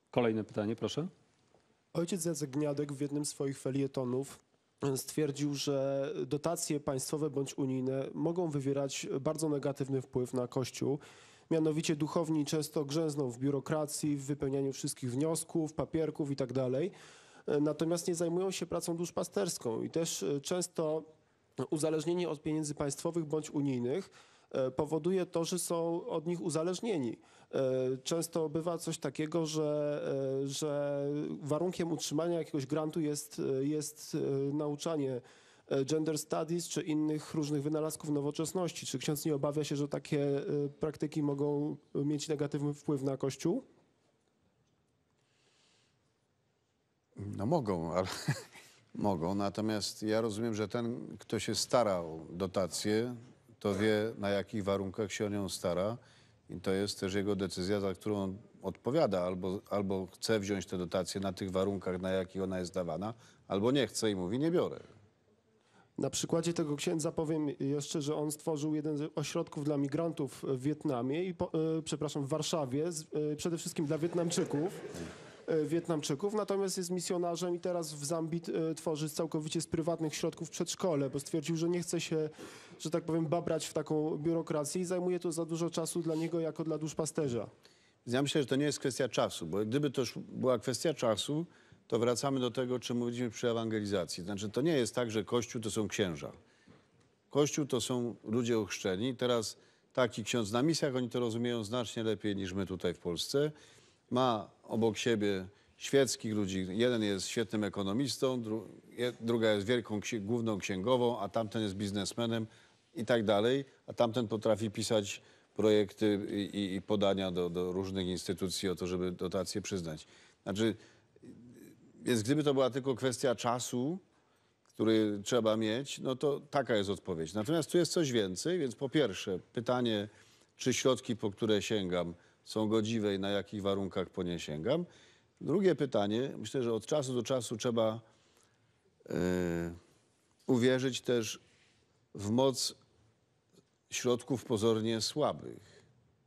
Kolejne pytanie, proszę. Ojciec Jacek Gniadek w jednym z swoich felietonów stwierdził, że dotacje państwowe bądź unijne mogą wywierać bardzo negatywny wpływ na Kościół. Mianowicie duchowni często grzęzną w biurokracji, w wypełnianiu wszystkich wniosków, papierków itd. Natomiast nie zajmują się pracą duszpasterską i też często uzależnienie od pieniędzy państwowych bądź unijnych powoduje to, że są od nich uzależnieni. Często bywa coś takiego, że warunkiem utrzymania jakiegoś grantu jest nauczanie gender studies czy innych różnych wynalazków nowoczesności. Czy ksiądz nie obawia się, że takie praktyki mogą mieć negatywny wpływ na Kościół? No mogą, ale mogą. Natomiast ja rozumiem, że ten, kto się stara o dotację, to wie, na jakich warunkach się o nią stara i to jest też jego decyzja, za którą on odpowiada. Albo chce wziąć tę dotację na tych warunkach, na jakich ona jest dawana, albo nie chce i mówi, nie biorę. Na przykładzie tego księdza powiem jeszcze, że on stworzył jeden z ośrodków dla migrantów w Wietnamie i w Warszawie, przede wszystkim dla Wietnamczyków, natomiast jest misjonarzem i teraz w Zambii tworzy całkowicie z prywatnych środków przedszkole, bo stwierdził, że nie chce się, że tak powiem, babrać w taką biurokrację i zajmuje to za dużo czasu dla niego jako dla duszpasterza. Ja myślę, że to nie jest kwestia czasu, bo gdyby to już była kwestia czasu, to wracamy do tego, o czym mówiliśmy przy ewangelizacji. Znaczy, to nie jest tak, że Kościół to są księża. Kościół to są ludzie ochrzczeni. Teraz taki ksiądz na misjach, oni to rozumieją znacznie lepiej niż my tutaj w Polsce. Ma obok siebie świeckich ludzi. Jeden jest świetnym ekonomistą, druga jest wielką główną księgową, a tamten jest biznesmenem i tak dalej. A tamten potrafi pisać projekty i podania do różnych instytucji o to, żeby dotacje przyznać. Znaczy, więc gdyby to była tylko kwestia czasu, który trzeba mieć, no to taka jest odpowiedź. Natomiast tu jest coś więcej, więc po pierwsze pytanie, czy środki, po które sięgam, są godziwe i na jakich warunkach po nie sięgam. Drugie pytanie, myślę, że od czasu do czasu trzeba uwierzyć też w moc środków pozornie słabych.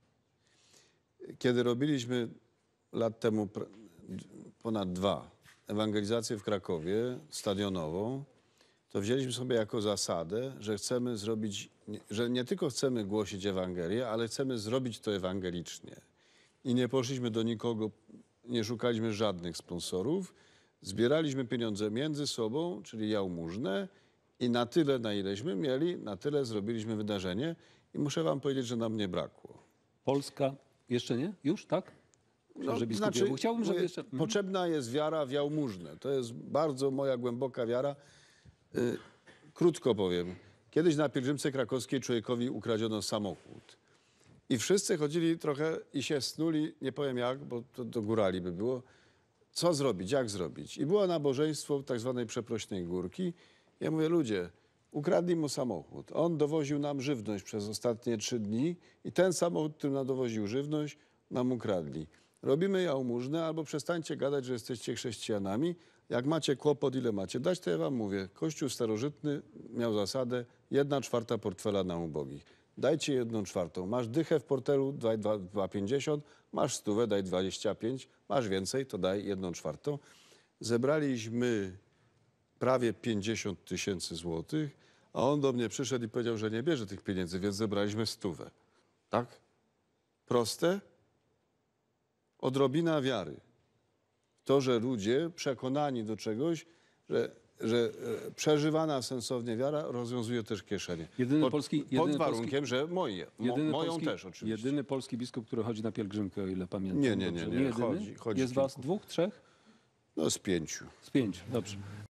Kiedy robiliśmy lat temu ponad 2 ewangelizację w Krakowie stadionową, to wzięliśmy sobie jako zasadę, że chcemy zrobić, że nie tylko chcemy głosić Ewangelię, ale chcemy zrobić to ewangelicznie. I nie poszliśmy do nikogo, nie szukaliśmy żadnych sponsorów, zbieraliśmy pieniądze między sobą, czyli jałmużnę i na tyle, na ileśmy mieli, na tyle zrobiliśmy wydarzenie i muszę wam powiedzieć, że nam nie brakło. Polska jeszcze nie? Już, tak? No, Znaczy, chciałbym, żeby jeszcze... Potrzebna jest wiara w jałmużnę. To jest bardzo moja głęboka wiara. Krótko powiem. Kiedyś na pielgrzymce krakowskiej człowiekowi ukradziono samochód. I wszyscy chodzili trochę i się snuli, nie powiem jak, bo to do górali by było, co zrobić, jak zrobić. I było nabożeństwo tak zwanej przeprośnej górki. Ja mówię, ludzie, ukradli mu samochód. On dowoził nam żywność przez ostatnie 3 dni i ten samochód, który nam dowoził żywność, nam ukradli. Robimy jałmużnę albo przestańcie gadać, że jesteście chrześcijanami. Jak macie kłopot, ile macie dać, to ja wam mówię. Kościół starożytny miał zasadę 1/4 portfela na ubogich. Dajcie 1/4. Masz dychę w portelu, daj 2,50. Masz 100, daj 25. Masz więcej, to daj 1/4. Zebraliśmy prawie 50 000 złotych, a on do mnie przyszedł i powiedział, że nie bierze tych pieniędzy, więc zebraliśmy 100. Tak? Proste? Odrobina wiary. To, że ludzie przekonani do czegoś, że przeżywana sensownie wiara rozwiązuje też kieszenie. Pod warunkiem, że moją też oczywiście. Jedyny polski biskup, który chodzi na pielgrzymkę, o ile pamiętam. Nie. Jest was 2, 3? No z 5. Z 5, dobrze.